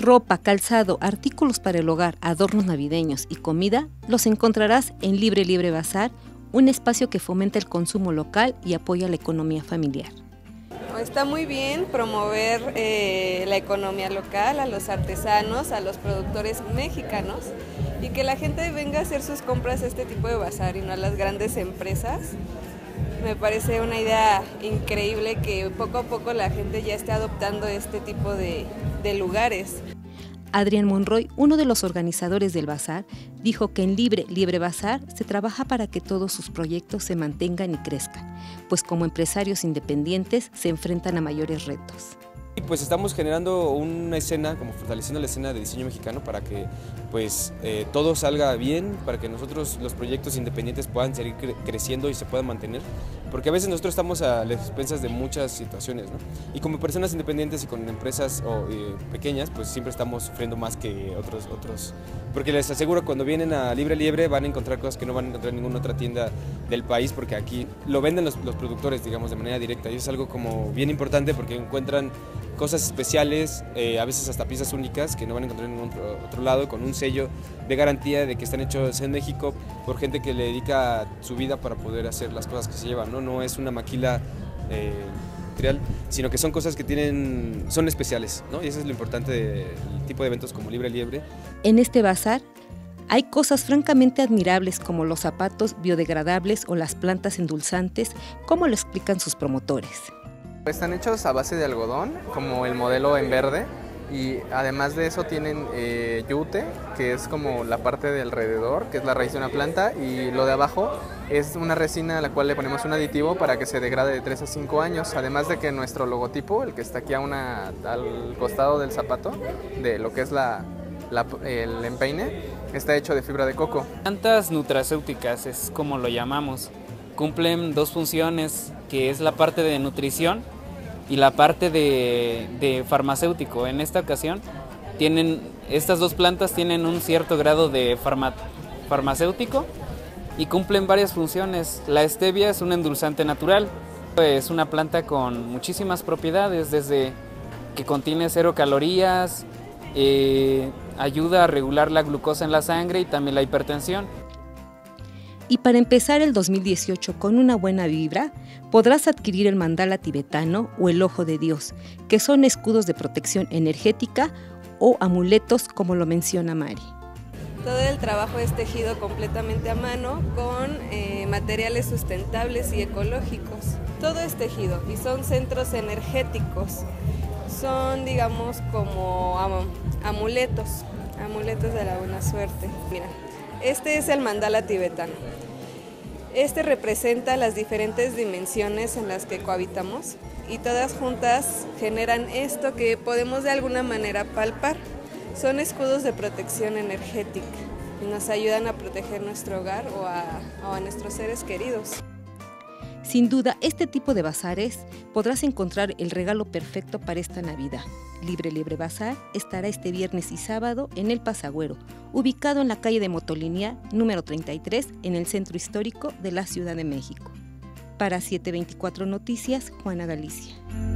Ropa, calzado, artículos para el hogar, adornos navideños y comida los encontrarás en Libre Libre Bazar, un espacio que fomenta el consumo local y apoya la economía familiar. Está muy bien promover la economía local, a los artesanos, a los productores mexicanos y que la gente venga a hacer sus compras a este tipo de bazar y no a las grandes empresas. Me parece una idea increíble que poco a poco la gente ya esté adoptando este tipo de lugares. Adrián Monroy, uno de los organizadores del bazar, dijo que en Libre Libre Bazar se trabaja para que todos sus proyectos se mantengan y crezcan, pues como empresarios independientes se enfrentan a mayores retos. Pues estamos generando una escena, como fortaleciendo la escena de diseño mexicano para que pues todo salga bien, para que nosotros los proyectos independientes puedan seguir creciendo y se puedan mantener, porque a veces nosotros estamos a las expensas de muchas situaciones, ¿no? Y como personas independientes y con empresas pequeñas, pues siempre estamos sufriendo más que otros, porque les aseguro cuando vienen a Libre Libre van a encontrar cosas que no van a encontrar en ninguna otra tienda del país, porque aquí lo venden los productores, digamos, de manera directa, y es algo como bien importante porque encuentran cosas especiales, a veces hasta piezas únicas que no van a encontrar en ningún otro lado, con un sello de garantía de que están hechos en México por gente que le dedica su vida para poder hacer las cosas que se llevan, ¿no? No es una maquila industrial, sino que son cosas que son especiales, ¿no? Y eso es lo importante del tipo de eventos como Libre Libre. En este bazar hay cosas francamente admirables como los zapatos biodegradables o las plantas endulzantes, como lo explican sus promotores. Están hechos a base de algodón, como el modelo en verde, y además de eso tienen yute, que es como la parte de alrededor, que es la raíz de una planta, y lo de abajo es una resina a la cual le ponemos un aditivo para que se degrade de 3 a 5 años, además de que nuestro logotipo, el que está aquí al costado del zapato, de lo que es el empeine, está hecho de fibra de coco. Plantas nutracéuticas es como lo llamamos, cumplen dos funciones, que es la parte de nutrición y la parte de farmacéutico. En esta ocasión estas dos plantas tienen un cierto grado de farmacéutico y cumplen varias funciones. La stevia es un endulzante natural, es una planta con muchísimas propiedades, desde que contiene 0 calorías, ayuda a regular la glucosa en la sangre y también la hipertensión. Y para empezar el 2018 con una buena vibra, podrás adquirir el mandala tibetano o el ojo de Dios, que son escudos de protección energética o amuletos, como lo menciona Mari. Todo el trabajo es tejido completamente a mano con materiales sustentables y ecológicos. Todo es tejido y son centros energéticos. Son, digamos, como amuletos de la buena suerte. Mira, este es el mandala tibetano. Este representa las diferentes dimensiones en las que cohabitamos y todas juntas generan esto que podemos de alguna manera palpar. Son escudos de protección energética y nos ayudan a proteger nuestro hogar o a nuestros seres queridos. Sin duda, este tipo de bazares podrás encontrar el regalo perfecto para esta Navidad. Libre Libre Bazar estará este viernes y sábado en El Pasagüero, ubicado en la calle de Motolinia, número 33, en el centro histórico de la Ciudad de México. Para 724 Noticias, Juana Galicia.